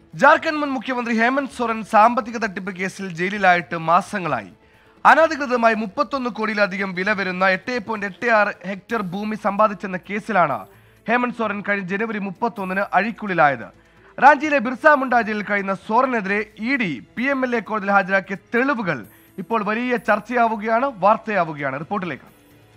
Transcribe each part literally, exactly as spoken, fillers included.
ജാർഖണ്ഡ് മുൻ മുഖ്യമന്ത്രി ഹേമന്ത് സോറൻ സാമ്പത്തിക തട്ടിപ്പ് കേസിൽ ജയിലിലായിട്ട് മാസങ്ങളായി. അനധികൃതമായി മുപ്പത്തൊന്ന് കോടിയിലധികം വില വരുന്ന എട്ട് പോയിന്റ് എട്ട് ആറ് ഹെക്ടർ ഭൂമി സമ്പാദിച്ചെന്ന കേസിലാണ് ഹേമന്ത് സോറൻ കഴിഞ്ഞ ജനുവരി മുപ്പത്തൊന്നിന് അഴിക്കുള്ളിലായത്. റാഞ്ചിയിലെ ബിർസ മുണ്ട ജയിലിൽ കഴിയുന്ന സോറനെതിരെ E D P M L A കോടതിയിൽ ഹാജരാക്കിയ തെളിവുകൾ ഇപ്പോൾ വലിയ ചർച്ചയാവുകയാണ്, വാർത്തയാവുകയാണ്. റിപ്പോർട്ടിലേക്ക്.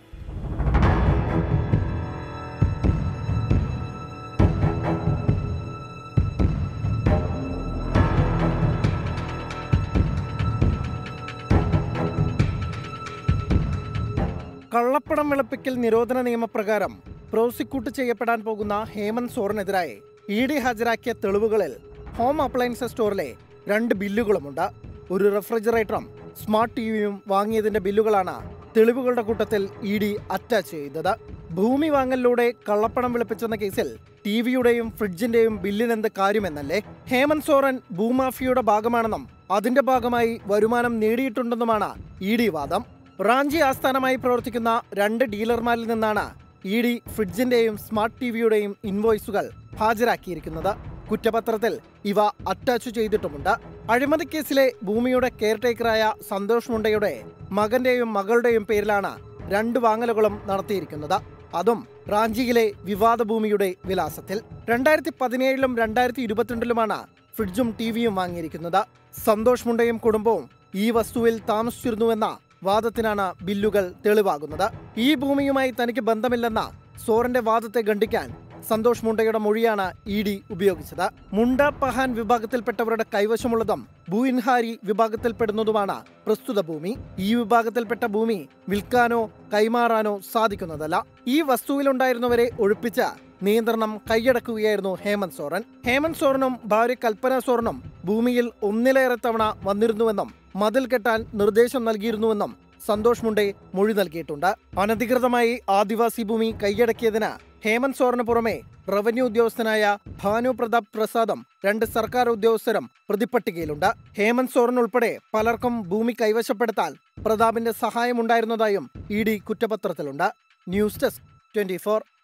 കള്ളപ്പണം വെളുപ്പിക്കൽ നിരോധന നിയമപ്രകാരം പ്രോസിക്യൂട്ട് ചെയ്യപ്പെടാൻ പോകുന്ന ഹേമന്ത് സോറനെതിരായി ഇ ഡി ഹാജരാക്കിയ തെളിവുകളിൽ ഹോം അപ്ലയൻസസ് സ്റ്റോറിലെ രണ്ട് ബില്ലുകളുമുണ്ട്. ഒരു റെഫ്രിജറേറ്ററും സ്മാർട്ട് ടി വിയും വാങ്ങിയതിന്റെ ബില്ലുകളാണ് തെളിവുകളുടെ കൂട്ടത്തിൽ ഇ ഡി അറ്റാച്ച് ചെയ്തത്. ഭൂമി വാങ്ങലിലൂടെ കള്ളപ്പണം വെളുപ്പിച്ചെന്ന കേസിൽ ടി വിയുടെയും ഫ്രിഡ്ജിന്റെയും ബില്ലിനെന്ത് കാര്യമെന്നല്ലേ? ഹേമന്ത് സോറൻ ഭൂമാഫിയയുടെ ഭാഗമാണെന്നും അതിന്റെ ഭാഗമായി വരുമാനം നേടിയിട്ടുണ്ടെന്നുമാണ് ഇ ഡി വാദം. റാഞ്ചി ആസ്ഥാനമായി പ്രവർത്തിക്കുന്ന രണ്ട് ഡീലർമാരിൽ നിന്നാണ് ഇ ഡി ഫ്രിഡ്ജിന്റെയും സ്മാർട്ട് ടി വിയുടെയും ഇൻവോയ്സുകൾ ഹാജരാക്കിയിരിക്കുന്നത്. കുറ്റപത്രത്തിൽ ഇവ അറ്റാച്ചു ചെയ്തിട്ടുമുണ്ട്. അഴിമതി കേസിലെ ഭൂമിയുടെ കെയർടേക്കറായ സന്തോഷ് മുണ്ടയുടെ മകന്റെയും മകളുടെയും പേരിലാണ് രണ്ട് വാങ്ങലുകളും നടത്തിയിരിക്കുന്നത്. അതും റാഞ്ചിയിലെ വിവാദ ഭൂമിയുടെ വിലാസത്തിൽ. രണ്ടായിരത്തി പതിനേഴിലും രണ്ടായിരത്തി ഇരുപത്തിരണ്ടിലുമാണ് ഫ്രിഡ്ജും ടി വിയും വാങ്ങിയിരിക്കുന്നത്. സന്തോഷ് മുണ്ടയും കുടുംബവും ഈ വസ്തുവിൽ താമസിച്ചിരുന്നുവെന്ന വാദത്തിനാണ് ബില്ലുകൾ തെളിവാകുന്നത്. ഈ ഭൂമിയുമായി തനിക്ക് ബന്ധമില്ലെന്ന സോറന്റെ വാദത്തെ ഖണ്ഡിക്കാൻ സന്തോഷ് മുണ്ടയുടെ മൊഴിയാണ് ഇ ഡി ഉപയോഗിച്ചത്. മുണ്ട പഹാൻ വിഭാഗത്തിൽപ്പെട്ടവരുടെ കൈവശമുള്ളതും ഭൂഇൻഹാരി വിഭാഗത്തിൽപ്പെടുന്നതുമാണ് പ്രസ്തുത ഭൂമി. ഈ വിഭാഗത്തിൽപ്പെട്ട ഭൂമി വിൽക്കാനോ കൈമാറാനോ സാധിക്കുന്നതല്ല. ഈ വസ്തുവിലുണ്ടായിരുന്നവരെ ഒഴിപ്പിച്ച് നിയന്ത്രണം കൈയടക്കുകയായിരുന്നു ഹേമന്ത് സോറൻ. ഹേമന്ത് സോറനും ഭാര്യ കൽപ്പന സോറനും ഭൂമിയിൽ ഒന്നിലേറെ തവണ വന്നിരുന്നുവെന്നും മതിൽ കെട്ടാൻ നിർദ്ദേശം നൽകിയിരുന്നുവെന്നും സന്തോഷ് മുണ്ടെ മൊഴി നൽകിയിട്ടുണ്ട്. അനധികൃതമായി ആദിവാസി ഭൂമി കൈയടക്കിയതിന് ഹേമന്ത് സോറന് പുറമെ റവന്യൂ ഉദ്യോഗസ്ഥനായ ഭാനു പ്രതാപ് പ്രസാദും രണ്ട് സർക്കാർ ഉദ്യോഗസ്ഥരും പ്രതിപ്പട്ടികയിലുണ്ട്. ഹേമന്ത് സോറൻ ഉൾപ്പെടെ പലർക്കും ഭൂമി കൈവശപ്പെടുത്താൻ പ്രതാപിന്റെ സഹായമുണ്ടായിരുന്നതായും ഇ ഡി കുറ്റപത്രത്തിലുണ്ട്. News desk twenty four.